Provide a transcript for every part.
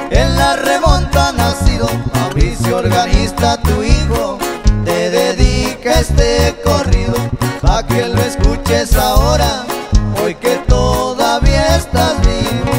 En la remonta nacido Mauricio Organista, tu hijo, te dedica este corrido, pa' que lo escuches ahora, hoy que todavía estás vivo.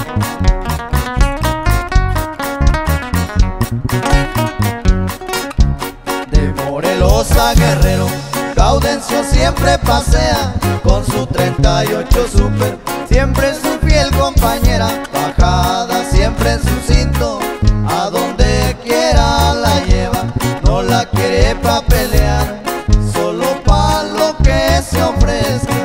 De Morelos a Guerrero, Gaudencio siempre pasea con su 38 Super, siempre su fiel compañera, bajada siempre en su cinto, a donde quiera la lleva, no la quiere pa' pelear, solo pa' lo que se ofrezca.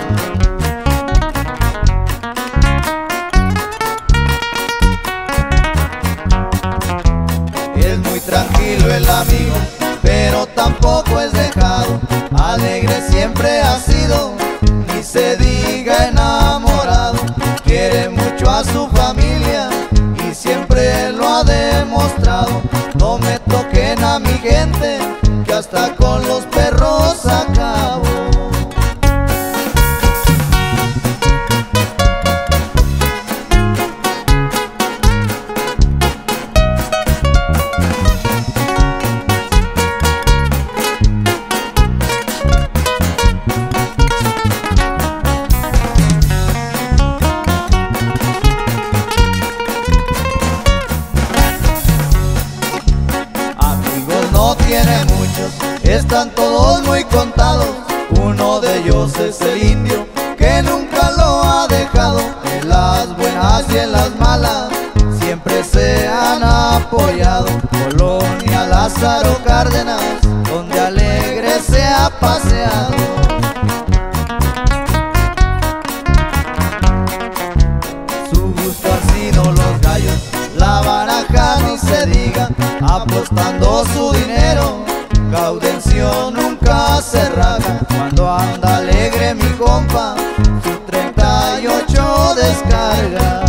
Es muy tranquilo el amigo, pero tampoco es dejado, alegre siempre ha sido, ni se diga enamorado, quiere mucho a su familia y siempre lo ha demostrado. No me toquen a mi gente, que hasta con los perros acabo. Tiene muchos, están todos muy contados, uno de ellos es el indio, que nunca lo ha dejado, en las buenas y en las malas, siempre se han apoyado. Colonia Lázaro Cárdenas, donde alegre se ha paseado. Su gusto ha sido los gallos, la baraja ni se diga, apostando su dinero, Gaudencio nunca se raja. Cuando anda alegre mi compa, su 38 descarga.